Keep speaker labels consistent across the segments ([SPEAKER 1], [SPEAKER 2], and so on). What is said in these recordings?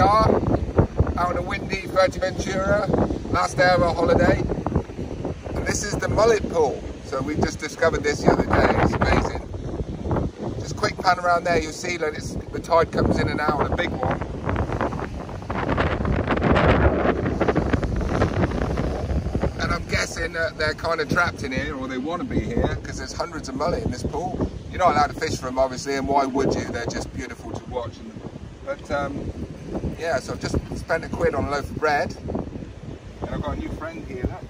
[SPEAKER 1] are, out on a windy Fuerteventura, last day of our holiday. And this is the mullet pool. So we just discovered this the other day, it's amazing. Just quick pan around there, you'll see that the tide comes in and out on a big one. And I'm guessing that they're kind of trapped in here, or they want to be here, because there's hundreds of mullet in this pool. You're not allowed to fish for them, obviously, and why would you? They're just beautiful to watch. But yeah, so I've just spent £1 on a loaf of bread, and I've got a new friend here. Look.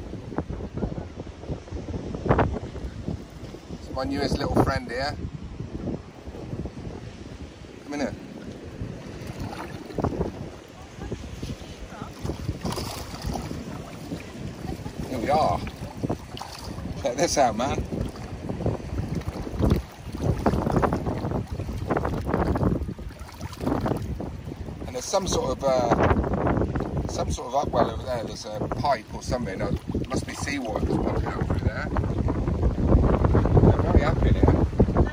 [SPEAKER 1] It's my newest little friend here. Come in here. Here we are. Check this out, man. Some sort of upwell over there. There's a pipe or something. No, it must be seawater that's pumping out through there. They're very happy in here.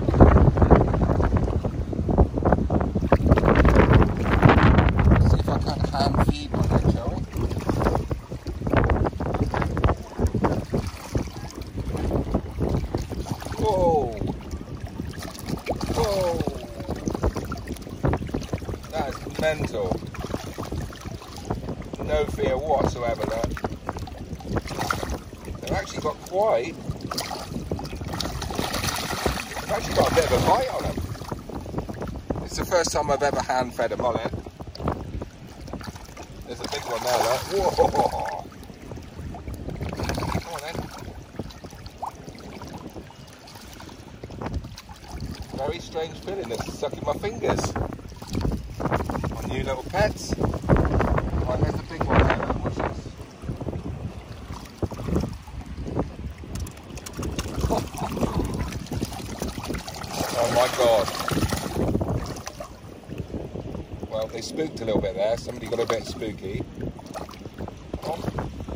[SPEAKER 1] See if I can hand feed one then, shall we? Whoa! Whoa! That is mental. No fear whatsoever there. They've actually got they've actually got a bit of a bite on them. It's the first time I've ever hand fed a mullet. There's a big one there, look. Whoa! Come on then. Very strange feeling, this is sucking my fingers. My new little pets. Right, there's a big one there, look. Watch this. Oh my god. Well, they spooked a little bit there. Somebody got a bit spooky. Come on.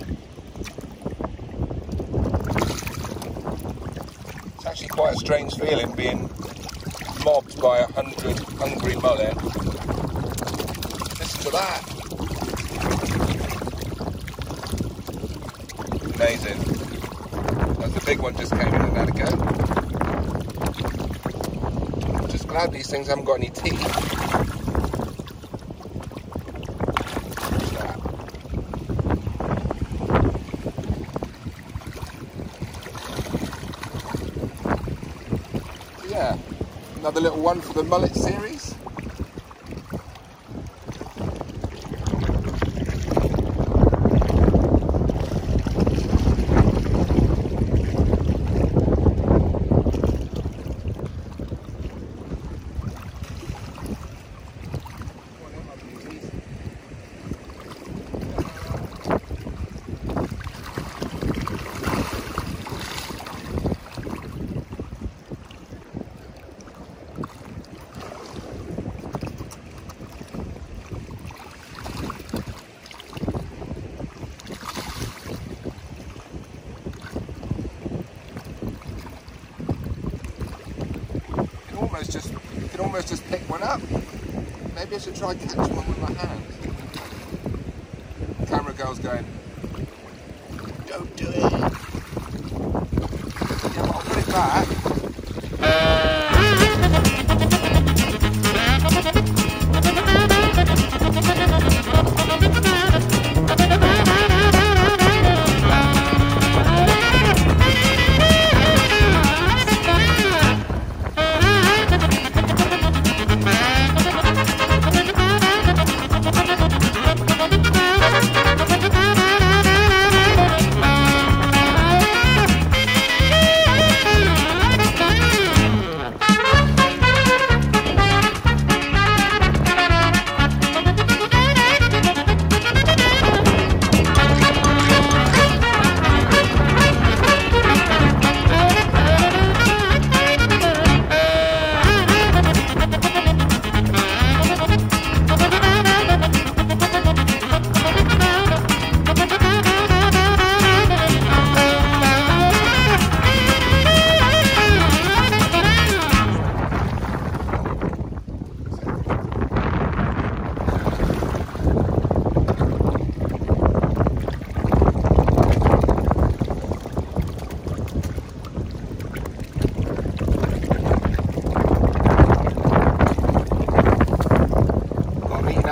[SPEAKER 1] It's actually quite a strange feeling being mobbed by 100 hungry mullet. Listen to that. Amazing. That's the big one just came in and had a go. I'm just glad these things haven't got any teeth. What's that? So yeah, another little one for the mullet series. You can almost just pick one up. Maybe I should try catch one with my hand. Camera girl's going, don't do it. Yeah, but I'll put it back.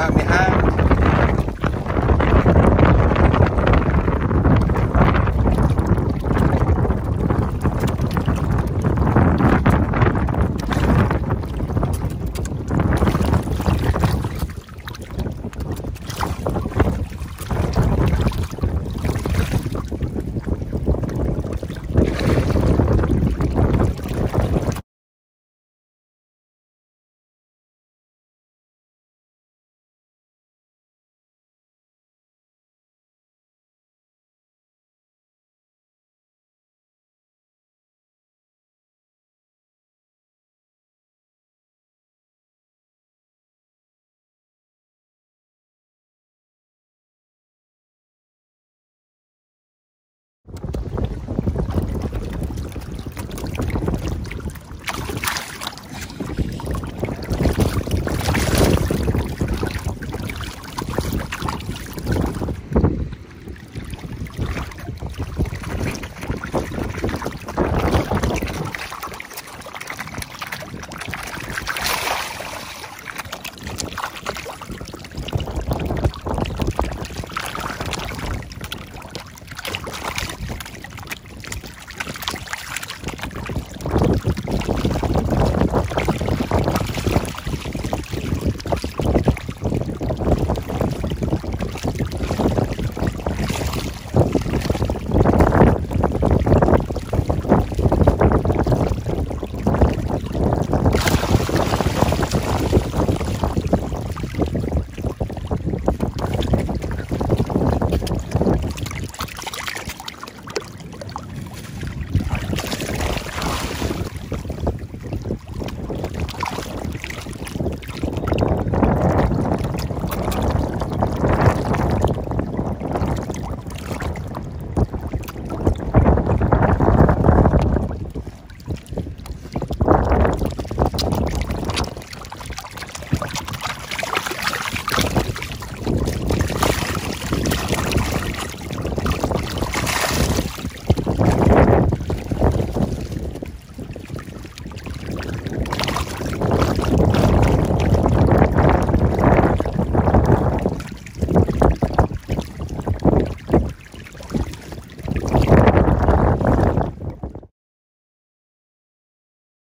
[SPEAKER 1] my hand.